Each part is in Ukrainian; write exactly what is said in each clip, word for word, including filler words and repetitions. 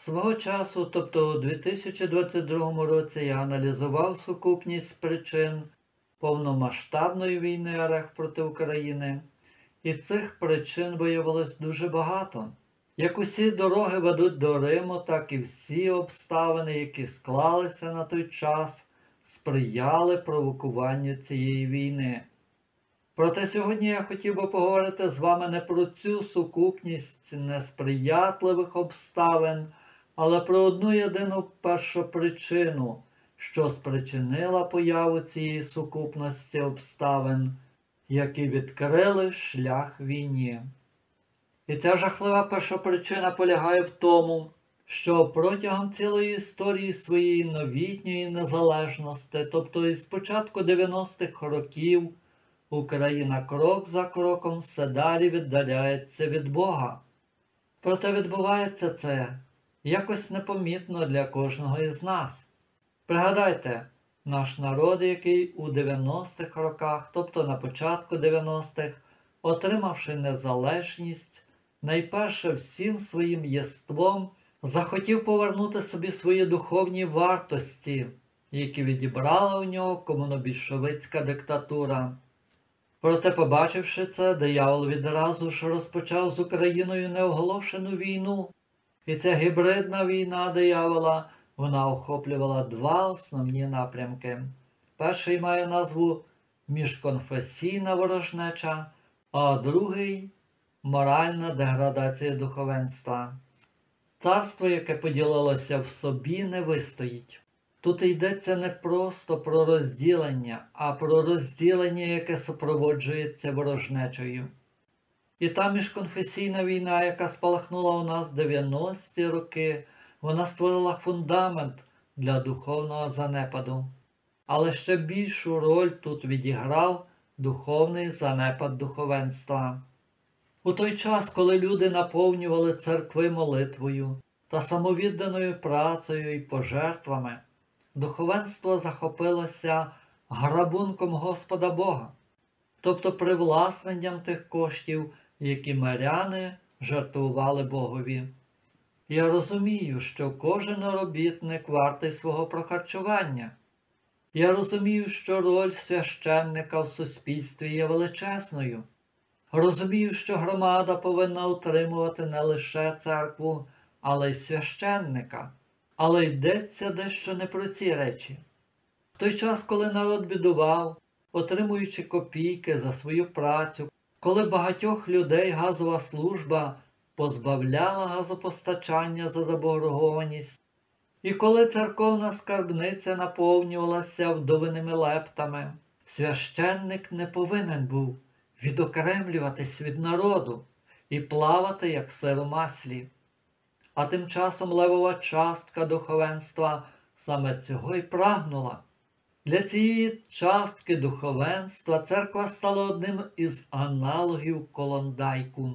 Свого часу, тобто у дві тисячі двадцять другому році, я аналізував сукупність причин повномасштабної війни РФ проти України, і цих причин виявилось дуже багато. Як усі дороги ведуть до Риму, так і всі обставини, які склалися на той час, сприяли провокуванню цієї війни. Проте сьогодні я хотів би поговорити з вами не про цю сукупність несприятливих обставин, але про одну єдину першопричину, що спричинила появу цієї сукупності обставин, які відкрили шлях війні. І ця жахлива першопричина полягає в тому, що протягом цілої історії своєї новітньої незалежності, тобто із початку дев'яностих років, Україна крок за кроком все далі віддаляється від Бога. Проте відбувається це якось непомітно для кожного із нас. Пригадайте, наш народ, який у дев'яностих роках, тобто на початку дев'яностих, отримавши незалежність, найперше всім своїм єством захотів повернути собі свої духовні вартості, які відібрала у нього комунобільшовицька диктатура. Проте, побачивши це, диявол відразу ж розпочав з Україною неоголошену війну. І ця гібридна війна диявола, вона охоплювала два основні напрямки. Перший має назву міжконфесійна ворожнеча, а другий – моральна деградація духовенства. Царство, яке поділилося в собі, не вистоїть. Тут йдеться не просто про розділення, а про розділення, яке супроводжується ворожнечею. І та міжконфесійна війна, яка спалахнула у нас в дев'яності роки, вона створила фундамент для духовного занепаду. Але ще більшу роль тут відіграв духовний занепад духовенства. У той час, коли люди наповнювали церкви молитвою та самовідданою працею і пожертвами, духовенство захопилося грабунком Господа Бога, тобто привласненням тих коштів, які миряни жертвували Богові. Я розумію, що кожен робітник вартий свого прохарчування. Я розумію, що роль священника в суспільстві є величезною. Розумію, що громада повинна утримувати не лише церкву, але й священника. Але йдеться дещо не про ці речі. В той час, коли народ бідував, отримуючи копійки за свою працю, коли багатьох людей газова служба позбавляла газопостачання за заборгованість, і коли церковна скарбниця наповнювалася вдовиними лептами, священник не повинен був відокремлюватись від народу і плавати, як сир у маслі. А тим часом левова частка духовенства саме цього й прагнула. Для цієї частки духовенства церква стала одним із аналогів Колондайку.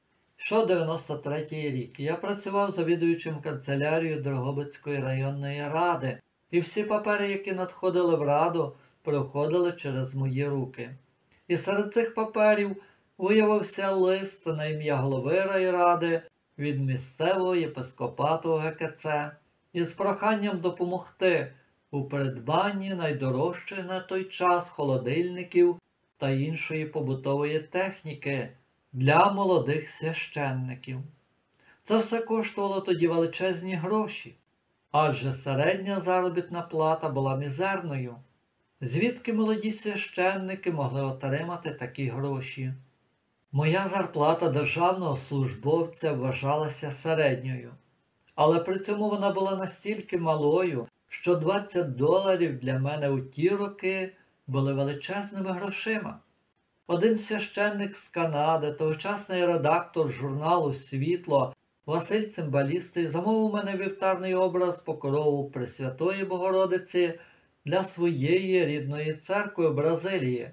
Йшов дев'яносто третій рік. Я працював завідуючим канцелярією Дрогобицької районної ради, і всі папери, які надходили в раду, проходили через мої руки. І серед цих паперів виявився лист на ім'я голови райради від місцевого єпископату ГКЦ із проханням допомогти у придбанні найдорожчих на той час холодильників та іншої побутової техніки для молодих священників. Це все коштувало тоді величезні гроші, адже середня заробітна плата була мізерною. Звідки молоді священники могли отримати такі гроші? Моя зарплата державного службовця вважалася середньою, але при цьому вона була настільки малою, що двадцять доларів для мене у ті роки були величезними грошима. Один священник з Канади, тогочасний редактор журналу «Світло» Василь Цимбалістий замовив мене вівтарний образ покрову Пресвятої Богородиці для своєї рідної церкви в Бразилії,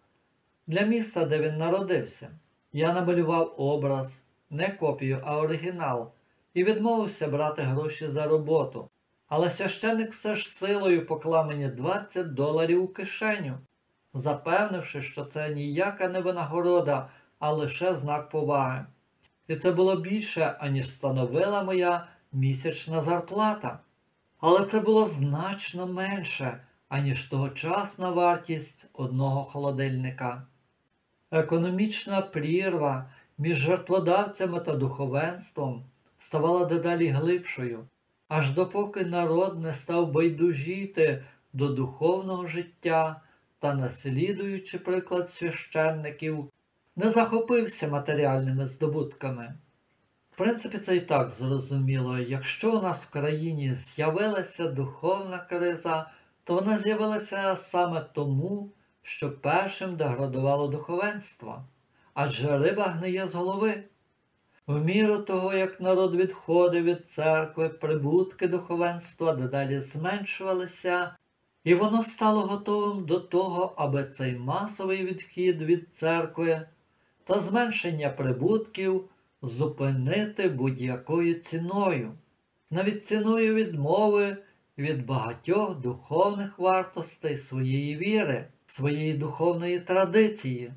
для міста, де він народився. Я намалював образ, не копію, а оригінал, і відмовився брати гроші за роботу. Але священник все ж силою поклав мені двадцять доларів у кишеню, запевнивши, що це ніяка не винагорода, а лише знак поваги. І це було більше, аніж становила моя місячна зарплата. Але це було значно менше, аніж тогочасна вартість одного холодильника. Економічна прірва між жертводавцями та духовенством ставала дедалі глибшою, аж допоки народ не став байдужіти до духовного життя та, наслідуючи приклад священників, не захопився матеріальними здобутками. В принципі, це і так зрозуміло. Якщо у нас в країні з'явилася духовна криза, то вона з'явилася саме тому, що першим деградувало духовенство. Адже риба гниє з голови. В міру того, як народ відходив від церкви, прибутки духовенства дедалі зменшувалися, і воно стало готовим до того, аби цей масовий відхід від церкви та зменшення прибутків зупинити будь-якою ціною, навіть ціною відмови від багатьох духовних вартостей своєї віри, своєї духовної традиції.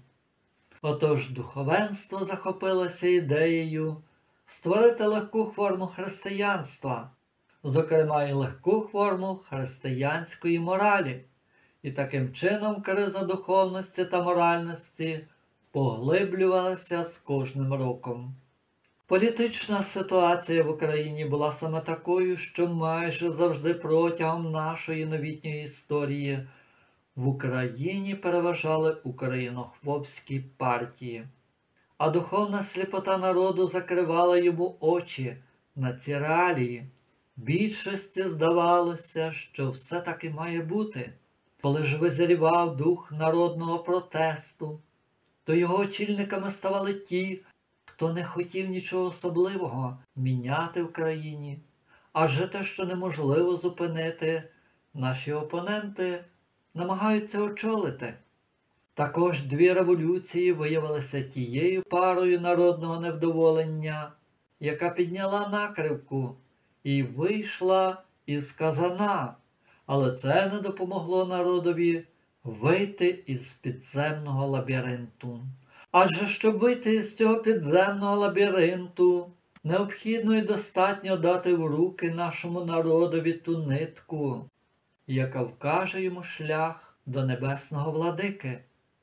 Отож духовенство захопилося ідеєю створити легку форму християнства, зокрема і легку форму християнської моралі, і таким чином криза духовності та моральності поглиблювалася з кожним роком. Політична ситуація в Україні була саме такою, що майже завжди протягом нашої новітньої історії в Україні переважали українохвобські партії, а духовна сліпота народу закривала йому очі на ці реалії. Більшості здавалося, що все таки має бути. Коли ж визрівав дух народного протесту, то його очільниками ставали ті, хто не хотів нічого особливого міняти в країні, адже те, що неможливо зупинити, наші опоненти намагаються очолити. Також дві революції виявилися тією парою народного невдоволення, яка підняла накривку і вийшла із казана, але це не допомогло народові вийти із підземного лабіринту. Адже щоб вийти із цього підземного лабіринту, необхідно і достатньо дати в руки нашому народові ту нитку, яка вкаже йому шлях до небесного владики.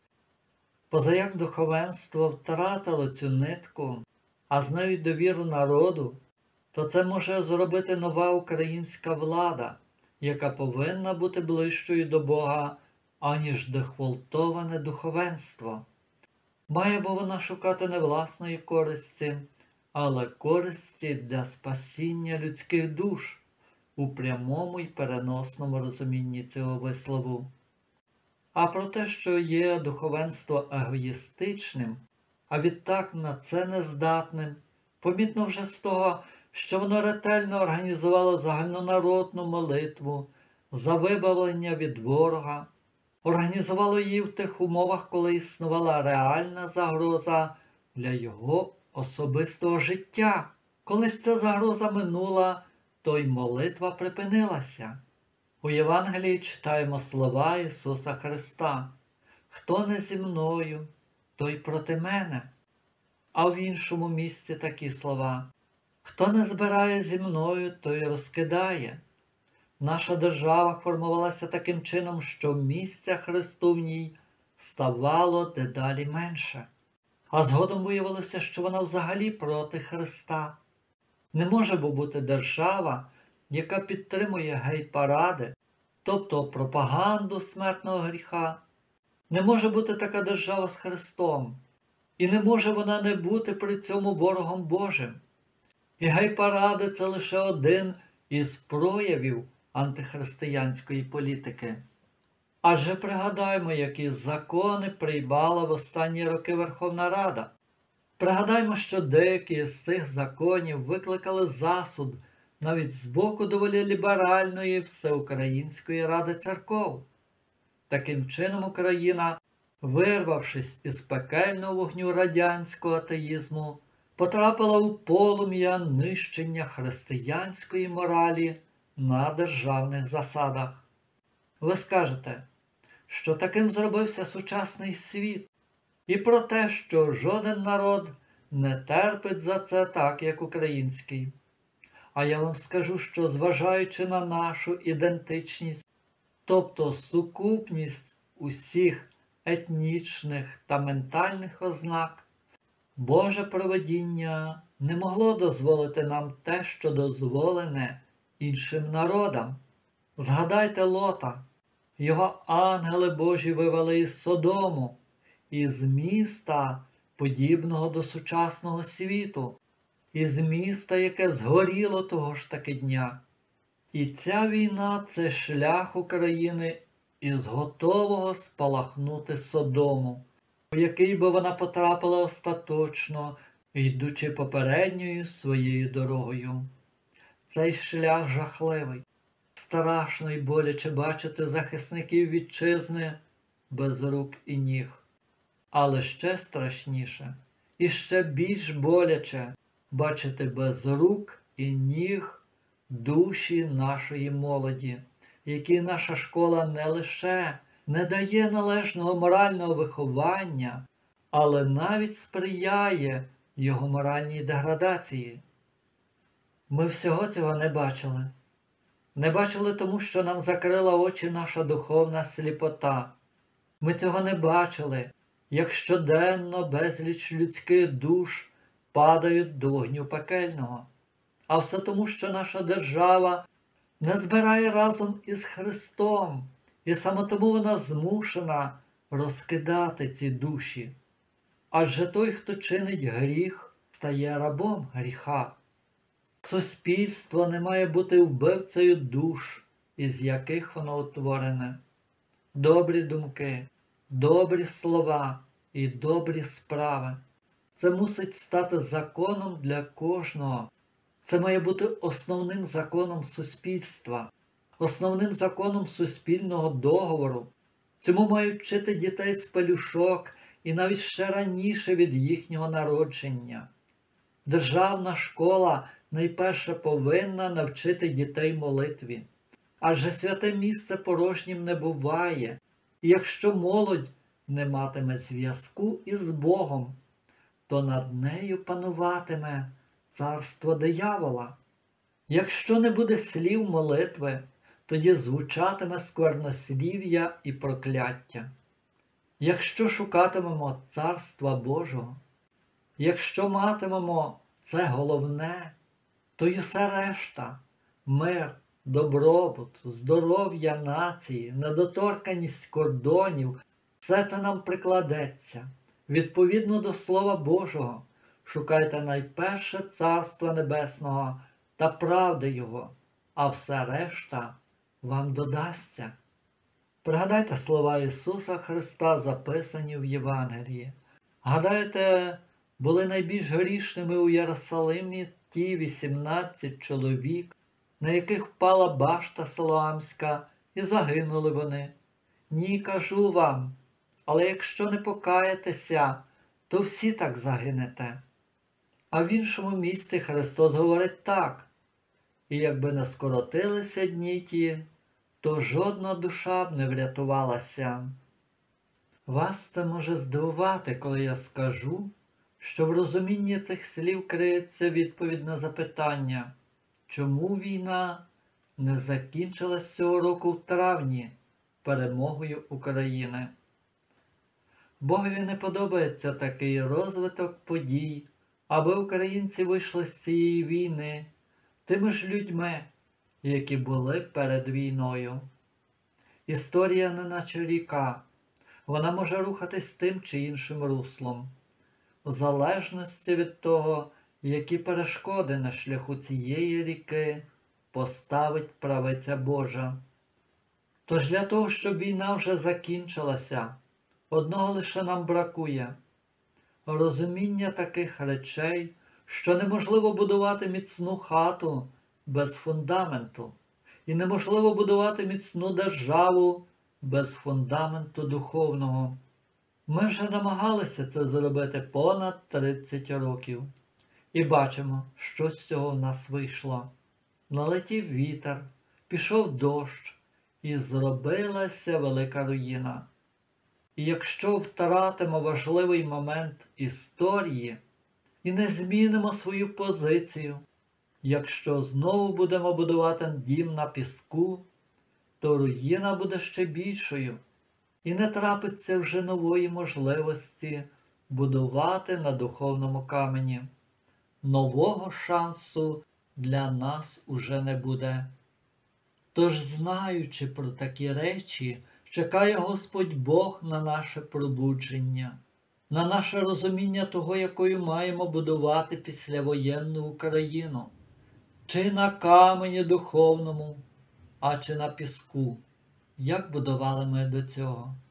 Позаяк духовенство втратило цю нитку, а з нею довіру народу, то це може зробити нова українська влада, яка повинна бути ближчою до Бога, аніж дегвалтоване духовенство. Має бо вона шукати не власної користі, але користі для спасіння людських душ у прямому й переносному розумінні цього вислову. А про те, що є духовенство егоїстичним, а відтак на це нездатним, помітно вже з того, що воно ретельно організувало загальнонародну молитву за вибавлення від ворога, організувало її в тих умовах, коли існувала реальна загроза для його особистого життя. Колись ця загроза минула, то й молитва припинилася. У Євангелії читаємо слова Ісуса Христа: «Хто не зі мною, той проти мене». А в іншому місці такі слова: «Хто не збирає зі мною, той розкидає». Наша держава формувалася таким чином, що місця Христу в ній ставало дедалі менше. А згодом виявилося, що вона взагалі проти Христа. Не може бути держава, яка підтримує гей-паради, тобто пропаганду смертного гріха. Не може бути така держава з Христом. І не може вона не бути при цьому ворогом Божим. І гей-паради – це лише один із проявів антихристиянської політики. Адже пригадаймо, які закони приймала в останні роки Верховна Рада. Пригадаймо, що деякі з цих законів викликали засуд навіть з боку доволі ліберальної Всеукраїнської Ради Церков. Таким чином Україна, вирвавшись із пекельного вогню радянського атеїзму, потрапила у полум'я нищення християнської моралі на державних засадах. Ви скажете, що таким зробився сучасний світ, і про те, що жоден народ не терпить за це так, як український. А я вам скажу, що зважаючи на нашу ідентичність, тобто сукупність усіх етнічних та ментальних ознак, Боже провидіння не могло дозволити нам те, що дозволене іншим народам. Згадайте Лота. Його ангели Божі вивели із Содому, із міста, подібного до сучасного світу, із міста, яке згоріло того ж таки дня. І ця війна – це шлях України із готового спалахнути Содому, у який би вона потрапила остаточно, йдучи попередньою своєю дорогою. Цей шлях жахливий. Страшно й боляче бачити захисників вітчизни без рук і ніг. Але ще страшніше і ще більш боляче бачити без рук і ніг душі нашої молоді, якій наша школа не лише не дає належного морального виховання, але навіть сприяє його моральній деградації. Ми всього цього не бачили. Не бачили тому, що нам закрила очі наша духовна сліпота. Ми цього не бачили, як щоденно безліч людських душ падають до вогню пекельного. А все тому, що наша держава не збирає разом із Христом, і саме тому вона змушена розкидати ці душі. Адже той, хто чинить гріх, стає рабом гріха. Суспільство не має бути вбивцею душ, із яких воно утворене. Добрі думки, добрі слова і добрі справи – це мусить стати законом для кожного. Це має бути основним законом суспільства, основним законом суспільного договору. Цьому мають вчити дітей з пелюшок і навіть ще раніше від їхнього народження. Державна школа найперше повинна навчити дітей молитві. Адже святе місце порожнім не буває. І якщо молодь не матиме зв'язку із Богом, то над нею пануватиме царство диявола. Якщо не буде слів молитви, тоді звучатиме сквернослів'я і прокляття. Якщо шукатимемо Царства Божого, якщо матимемо це головне, то й усе решта – мир, добробут, здоров'я нації, недоторканність кордонів – все це нам прикладеться. Відповідно до Слова Божого, шукайте найперше Царства Небесного та правди Його, а все решта вам додасться. Пригадайте слова Ісуса Христа, записані в Євангелії. Гадаєте, були найбільш грішними у Єрусалимі ті вісімнадцять чоловік, на яких впала башта Силоамська, і загинули вони? Ні, кажу вам, але якщо не покаєтеся, то всі так загинете. А в іншому місці Христос говорить так: і якби не скоротилися дні ті, то жодна душа б не врятувалася. Вас це може здивувати, коли я скажу, що в розумінні цих слів криється відповідь на запитання, чому війна не закінчилась цього року в травні перемогою України. Богові не подобається такий розвиток подій, аби українці вийшли з цієї війни тими ж людьми, які були перед війною. Історія не наче ріка, вона може рухатись тим чи іншим руслом, в залежності від того, які перешкоди на шляху цієї ріки поставить правиця Божа. Тож для того, щоб війна вже закінчилася, одного лише нам бракує – розуміння таких речей, що неможливо будувати міцну хату без фундаменту, і неможливо будувати міцну державу без фундаменту духовного. Ми вже намагалися це зробити понад тридцять років. І бачимо, що з цього в нас вийшло. Налетів вітер, пішов дощ, і зробилася велика руїна. І якщо втратимо важливий момент історії і не змінимо свою позицію, Якщо знову будемо будувати дім на піску, то руїна буде ще більшою, і не трапиться вже нової можливості будувати на духовному камені. Нового шансу для нас уже не буде. Тож, знаючи про такі речі, чекає Господь Бог на наше пробудження, на наше розуміння того, якою маємо будувати післявоєнну Україну. Чи на камені духовному, а чи на піску. Як будували ми до цього?